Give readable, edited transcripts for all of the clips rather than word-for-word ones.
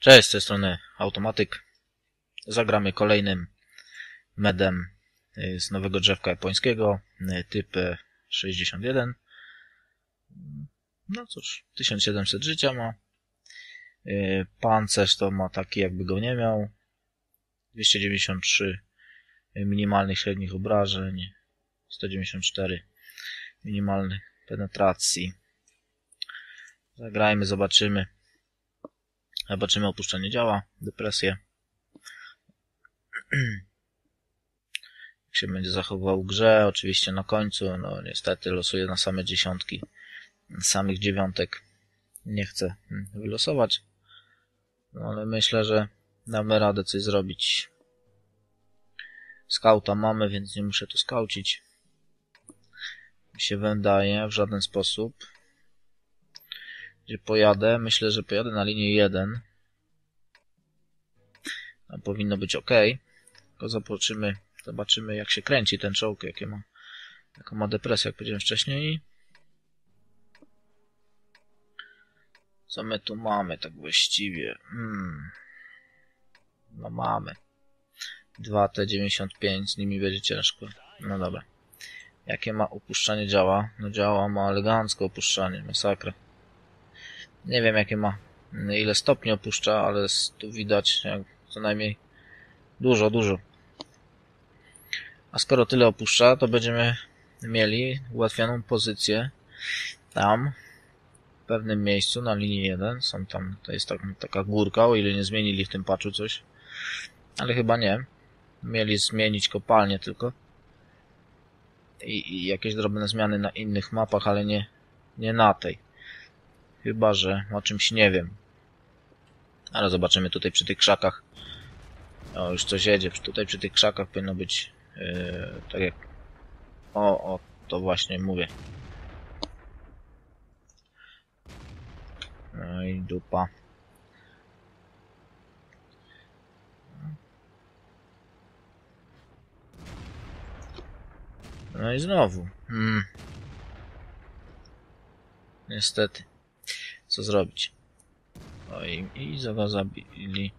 Cześć, z tej strony Automatyk. Zagramy kolejnym medem z nowego drzewka japońskiego, typ 61. No cóż, 1700 życia ma. Pancerz to ma taki, jakby go nie miał. 293 minimalnych średnich obrażeń, 194 minimalnych penetracji. Zagrajmy, zobaczymy. Opuszczenie działa, depresję. Jak się będzie zachowywał w grze, oczywiście na końcu, no niestety losuję na same dziesiątki, samych dziewiątek nie chcę wylosować, no ale myślę, że damy radę coś zrobić. Skauta mamy, więc nie muszę tu skaucić. Mi się wydaje w żaden sposób. Gdzie pojadę? Myślę, że pojadę na linię 1. Tam powinno być ok. Tylko zobaczymy jak się kręci ten czołg, jaką ma depresję, jak powiedziałem wcześniej. Co my tu mamy tak właściwie? No mamy 2T95, z nimi będzie ciężko. No dobra. Jakie ma opuszczanie działa? No działa ma elegancko opuszczanie, masakra. Nie wiem jakie ma, ile stopni opuszcza, ale tu widać co najmniej dużo. A skoro tyle opuszcza, to będziemy mieli ułatwioną pozycję tam, w pewnym miejscu na linii 1. To jest taka górka, o ile nie zmienili w tym patchu coś. Ale chyba nie. Mieli zmienić kopalnię tylko. I jakieś drobne zmiany na innych mapach, ale nie na tej. Chyba że o czymś nie wiem. Ale zobaczymy tutaj przy tych krzakach. O, już coś jedzie. Tutaj przy tych krzakach powinno być tak jak... O, to właśnie mówię. No i dupa. No i znowu. Niestety. Co zrobić? O, i go zabili.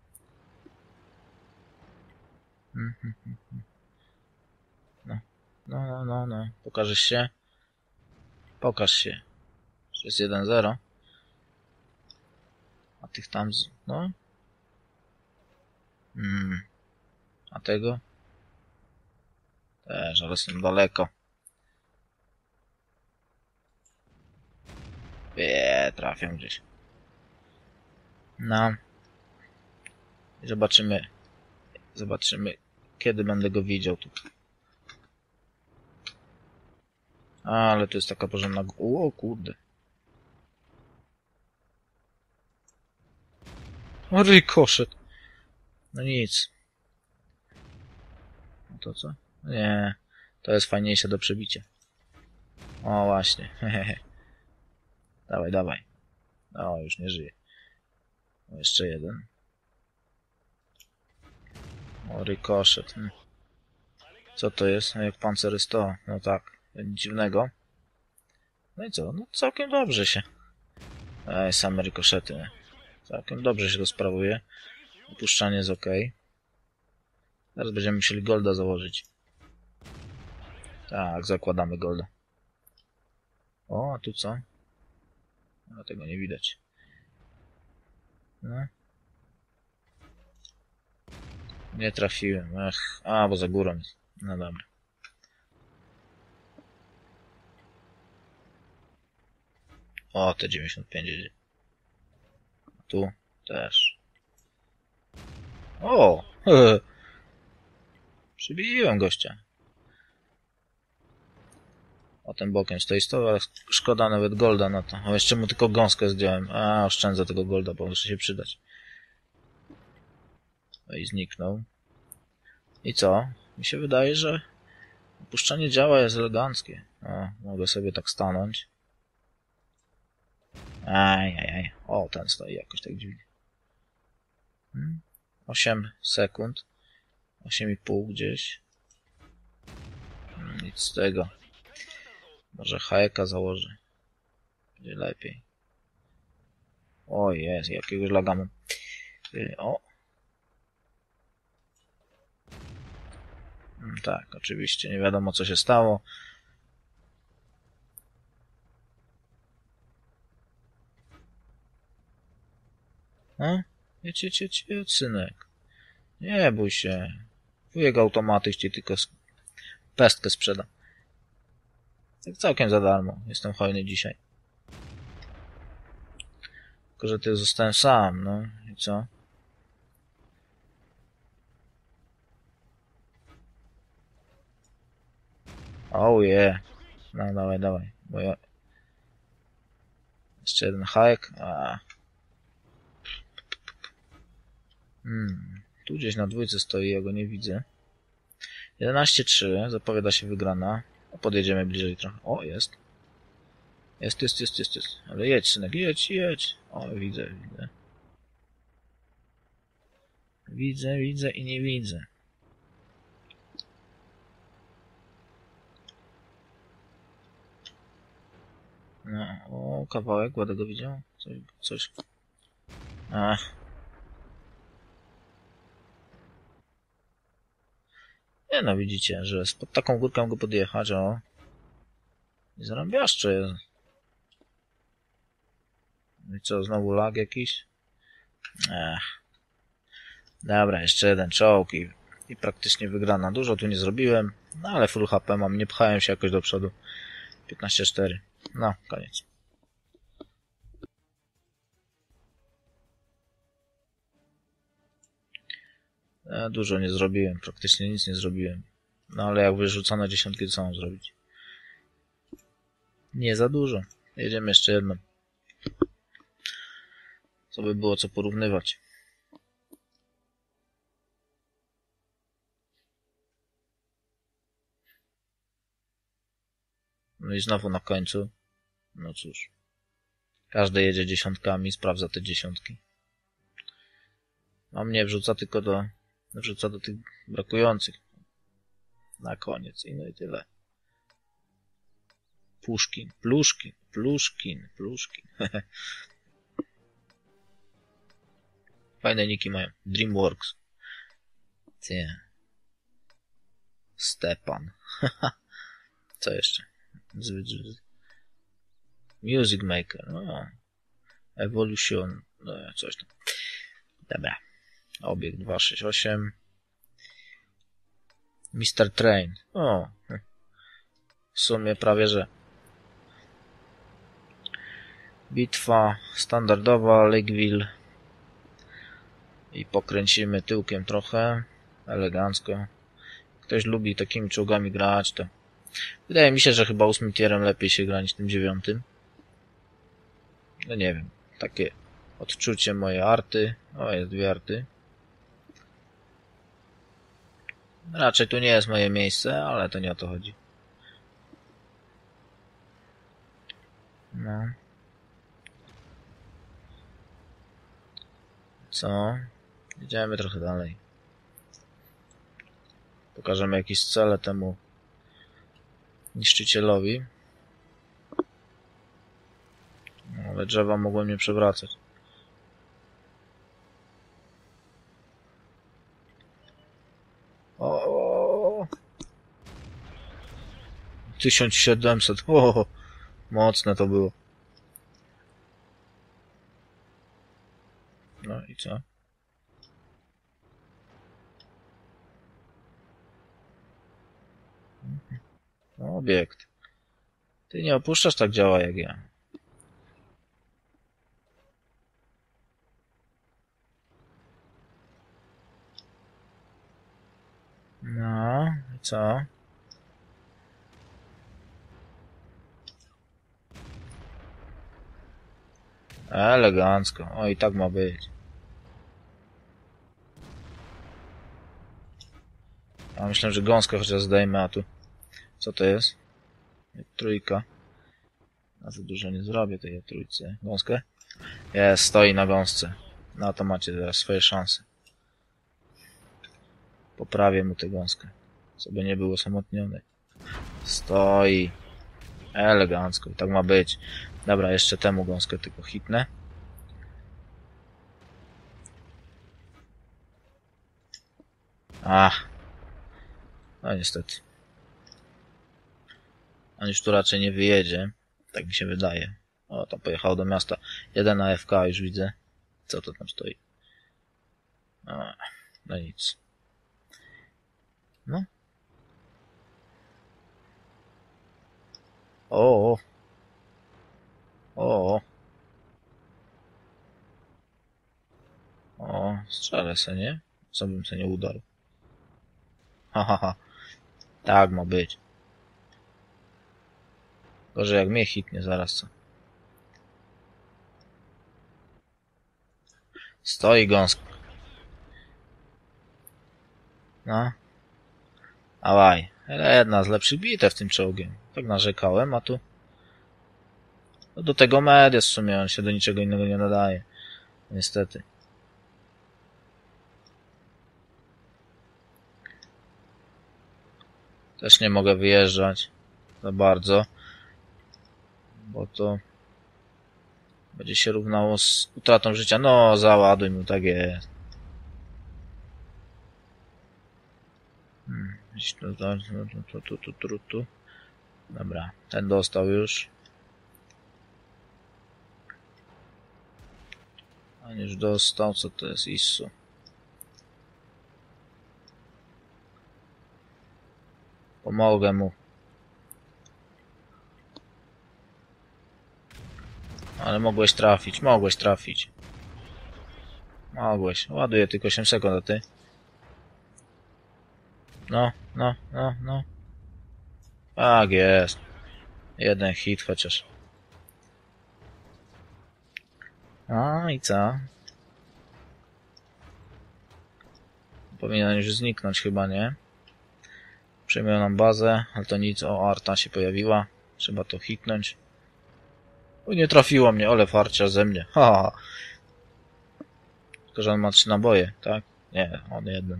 No. Pokażesz się? Pokaż się. To jest 1-0. A tych tam... No. A tego? Też, ale są daleko. Trafią gdzieś. No. I zobaczymy, kiedy będę go widział tu. Ale to jest taka porządna... O kurde. O, rykoszet. No nic. No to co? Nie. To jest fajniejsze do przebicia. O właśnie. Dawaj. O, już nie żyje. O, jeszcze jeden. O, rykoszet. Co to jest? Jak Panzer 100. No tak. Nic dziwnego. No i co? No całkiem dobrze się. Same rykoszety. Nie? Całkiem dobrze się to sprawuje. Opuszczanie jest ok. Teraz będziemy musieli golda założyć. Tak, zakładamy golda. O, a tu co? No, tego nie widać. No. Nie trafiłem. Bo za górą jest. No dobra. O, te 95 jedzie. Tu też. O! Przybiłem gościa. O, tym bokiem stoi 100, ale szkoda nawet golda na to. O, jeszcze mu tylko gąskę zdjąłem. Oszczędzę tego golda, bo muszę się przydać. No i zniknął. I co? Mi się wydaje, że opuszczanie działa jest eleganckie. O, mogę sobie tak stanąć. O, ten stoi jakoś tak dziwnie. 8 sekund. 8,5 gdzieś. Nic z tego. Może HK założę. Będzie lepiej. O jest, jakiegoś laga mam. O! Tak, oczywiście, nie wiadomo co się stało. Jedź, synek. Nie bój się. Wujek automatyk ci tylko pestkę sprzeda. Tak całkiem za darmo. Jestem hojny dzisiaj. Tylko, że ty zostałem sam, no. I co? Oh yeah. No, dawaj. Bo ja... Jeszcze jeden hajek. Tu gdzieś na dwójce stoi, ja go nie widzę. 11-3, zapowiada się wygrana. Podjedziemy bliżej trochę. O, jest. Jest. Ale jedź, synek, jedź. O, widzę. Widzę i nie widzę. No, o, kawałek, ładnie go widział. Coś. Nie no, widzicie, że pod taką górkę go podjechać, o. I zarąbiaszcze jest. No i co, znowu lag jakiś? Dobra, jeszcze jeden czołg i praktycznie wygrana. Dużo tu nie zrobiłem, no ale full HP mam, nie pchałem się jakoś do przodu. 15-4. No, koniec. Dużo nie zrobiłem, praktycznie nic nie zrobiłem. No ale jak wyrzucone dziesiątki, to co mam zrobić? Nie za dużo. Jedziemy jeszcze jedną. Co by było co porównywać. No i znowu na końcu. No cóż. Każdy jedzie dziesiątkami, sprawdza te dziesiątki. A mnie wrzuca tylko do tych brakujących. Na koniec. I no i tyle. Pluszkin. Fajne niki mają. Dreamworks. Ty. Stepan. Co jeszcze? Music Maker. No. Evolution. No, coś tam. Dobra. Obiekt 268. Mr. Train. O. W sumie prawie, że. Bitwa standardowa, Lakeville. I pokręcimy tyłkiem trochę. Elegancko. Ktoś lubi takimi czołgami grać, to wydaje mi się, że chyba 8 tierem lepiej się gra niż tym 9. No nie wiem. Takie odczucie moje arty. O, jest 2 arty. Raczej tu nie jest moje miejsce, ale to nie o to chodzi. No. Co? Idziemy trochę dalej. Pokażemy jakieś cele temu niszczycielowi. No, ale drzewa mogły mnie przewracać. O! 1700. O! Mocne to było. No i co? Obiekt. Ty nie opuszczasz, tak działa jak ja. No, i co? Elegancko. O, i tak ma być. Ja myślę, że gąskę chociaż zdejmę, a tu... Co to jest? Trójka. A za dużo nie zrobię tej trójce. Gąskę? Jest, stoi na gąsce. No to macie teraz swoje szanse. Poprawię mu tę gąskę. Co by nie było osamotnione. Stoi. Elegancko. Tak ma być. Dobra, jeszcze temu gąskę tylko hitnę. Ach. No niestety. On już tu raczej nie wyjedzie. Tak mi się wydaje. O, tam pojechał do miasta. Jeden AFK już widzę. Co to tam stoi? No nic. No. O. O, strzelę se, nie? Co bym se nie udarł. Ha. Tak ma być. Gorzej jak mnie hitnie zaraz, co? Stoi gąsk. No. Dawaj. Ale jedna z lepszych bitew tym czołgiem. Tak narzekałem, a tu... No do tego Medias w sumie, on się do niczego innego nie nadaje. Niestety. Też nie mogę wyjeżdżać za bardzo, bo to będzie się równało z utratą życia. No, załaduj mu, tak jest. Gdzieś tu. Dobra, ten dostał już. On już dostał, co to jest Issu? Pomogę mu. Ale mogłeś trafić. Mogłeś. Ładuję tylko 8 sekund, a ty? No. Tak jest. Jeden hit chociaż. A i co? Powinien już zniknąć chyba, nie? Przejmują nam bazę, ale to nic. O, Arta się pojawiła. Trzeba to hitnąć. O, nie trafiło mnie, ale farcia ze mnie. Ha. Tylko, że on ma 3 naboje, tak? Nie, on jeden.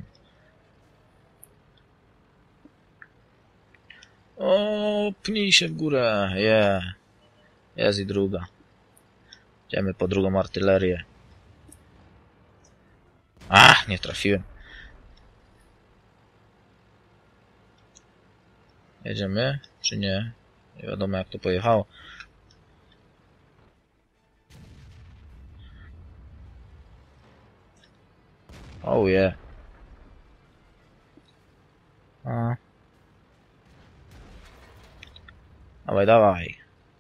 O, pnij się w górę. Jest i druga. Idziemy po drugą artylerię. Ach, nie trafiłem. Jedziemy, czy nie? Nie wiadomo jak to pojechało. Oh yeah. Dawaj.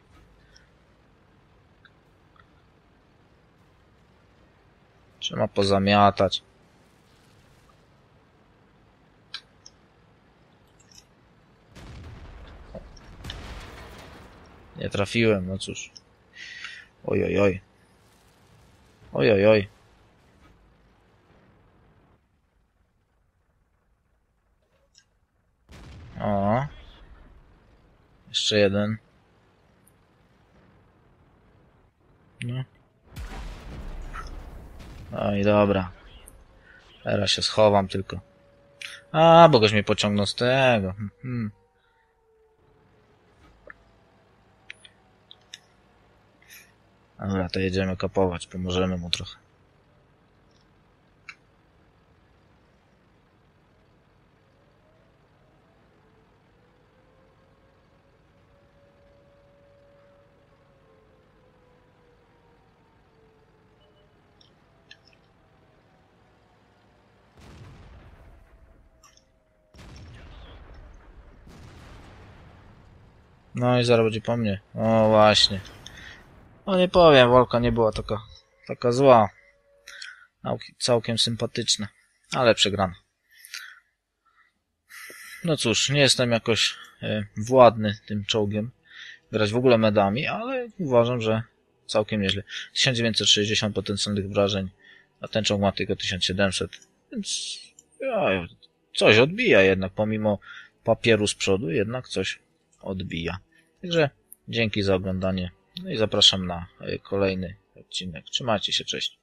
Trzeba pozamiatać. Nie trafiłem, no cóż. Oj. O. Jeszcze jeden. No. No i dobra. Teraz się schowam tylko. A, bo goś mnie pociągnął z tego. Dobra, to jedziemy kapować. Pomożemy mu trochę. No i zaraz będzie po mnie. O właśnie. No nie powiem, walka nie była taka zła. Całkiem sympatyczna. Ale przegrana. No cóż, nie jestem jakoś władny tym czołgiem. Grać w ogóle medami, ale uważam, że całkiem nieźle. 1960 potencjalnych wrażeń, a ten czołg ma tylko 1700. Więc coś odbija jednak, pomimo papieru z przodu, jednak coś odbija. Także dzięki za oglądanie. No i zapraszam na kolejny odcinek. Trzymajcie się, cześć.